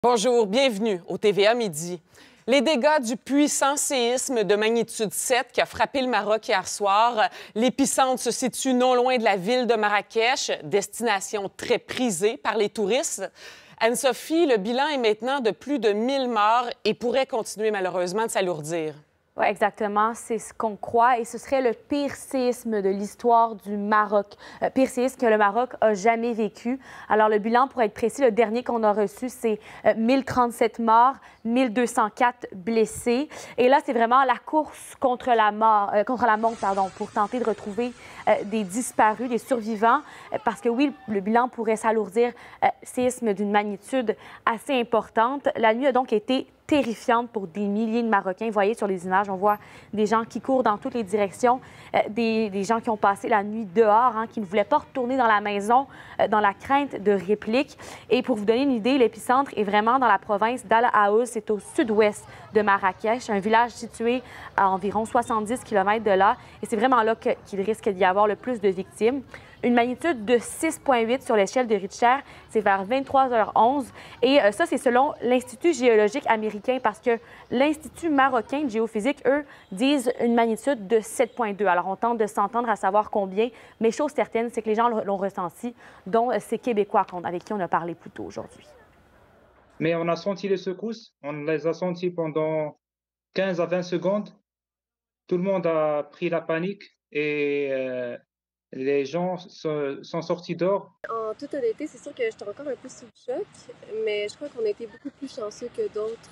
Bonjour, bienvenue au TVA Midi. Les dégâts du puissant séisme de magnitude 7 qui a frappé le Maroc hier soir. L'épicentre se situe non loin de la ville de Marrakech, destination très prisée par les touristes. Anne-Sophie, le bilan est maintenant de plus de 1000 morts et pourrait continuer malheureusement de s'alourdir. Oui, exactement. C'est ce qu'on croit et ce serait le pire séisme de l'histoire du Maroc. Pire séisme que le Maroc a jamais vécu. Alors, le bilan, pour être précis, le dernier qu'on a reçu, c'est 1037 morts, 1204 blessés. Et là, c'est vraiment la course contre la montre, pour tenter de retrouver des disparus, des survivants. Parce que oui, le bilan pourrait s'alourdir. Séisme d'une magnitude assez importante. La nuit a donc été terrifiante pour des milliers de Marocains. Vous voyez sur les images, on voit des gens qui courent dans toutes les directions, des gens qui ont passé la nuit dehors, qui ne voulaient pas retourner dans la maison dans la crainte de répliques. Et pour vous donner une idée, l'épicentre est vraiment dans la province d'Al Aouz, c'est au sud-ouest de Marrakech, un village situé à environ 70 km de là. Et c'est vraiment là qu'il risque d'y avoir le plus de victimes. Une magnitude de 6,8 sur l'échelle de Richter, c'est vers 23h11. Et ça, c'est selon l'Institut géologique américain, parce que l'Institut marocain de géophysique, eux, disent une magnitude de 7,2. Alors, on tente de s'entendre à savoir combien, mais chose certaine, c'est que les gens l'ont ressenti, dont ces Québécois avec qui on a parlé plus tôt aujourd'hui. Mais on a senti les secousses, on les a senties pendant 15 à 20 secondes. Tout le monde a pris la panique et les gens sont sortis dehors. En toute honnêteté, c'est sûr que j'étais encore un peu sous le choc, mais je crois qu'on a été beaucoup plus chanceux que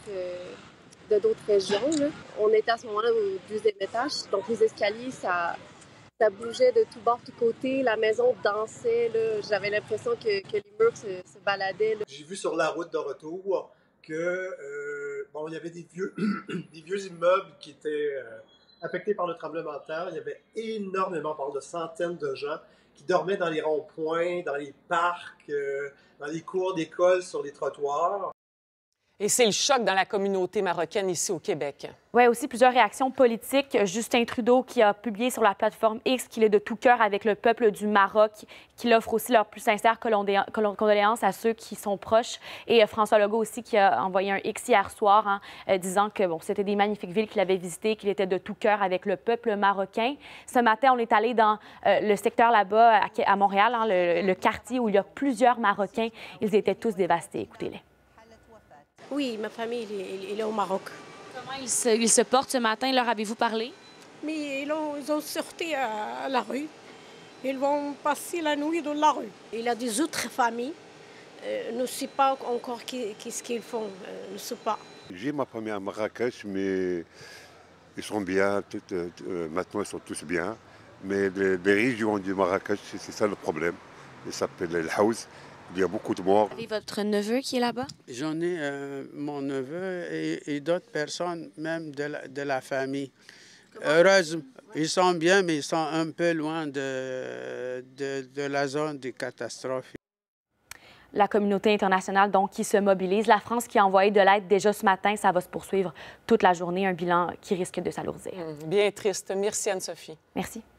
de d'autres régions. Là. On était à ce moment-là au 2e étage, donc les escaliers, ça bougeait de tous bords, tous côtés. La maison dansait. J'avais l'impression que les murs se baladaient. Là. J'ai vu sur la route de retour que il y avait des vieux, des vieux immeubles qui étaient affectés par le tremblement de terre. Il y avait énormément, par de centaines de gens qui dormaient dans les ronds-points, dans les parcs, dans les cours d'école, sur les trottoirs. Et c'est le choc dans la communauté marocaine ici au Québec. Oui, aussi plusieurs réactions politiques. Justin Trudeau qui a publié sur la plateforme X qu'il est de tout cœur avec le peuple du Maroc, qu'il offre aussi leurs plus sincères condoléances à ceux qui sont proches. Et François Legault aussi qui a envoyé un X hier soir disant que c'était des magnifiques villes qu'il avait visitées, qu'il était de tout cœur avec le peuple marocain. Ce matin, on est allé dans le secteur là-bas à Montréal, le quartier où il y a plusieurs Marocains. Ils étaient tous dévastés. Écoutez-les. Oui, ma famille, il est au Maroc. Comment ils se portent ce matin? Leur avez-vous parlé? Mais ils ont sorti à la rue. Ils vont passer la nuit dans la rue. Il y a des autres familles. Ne sait pas encore qu'est-ce qu'ils font. Ne sait pas. J'ai ma famille à Marrakech, mais ils sont bien. Maintenant, ils sont tous bien. Mais les régions du Marrakech, c'est ça le problème. Il s'appelle El Haouz. Il y a beaucoup de morts. Et votre neveu qui est là-bas? J'en ai mon neveu et d'autres personnes, même de la famille. Heureusement, ils sont bien, mais ils sont un peu loin de la zone de catastrophe. La communauté internationale, donc, qui se mobilise. La France qui a envoyé de l'aide déjà ce matin. Ça va se poursuivre toute la journée. Un bilan qui risque de s'alourdir. Bien triste. Merci, Anne-Sophie. Merci.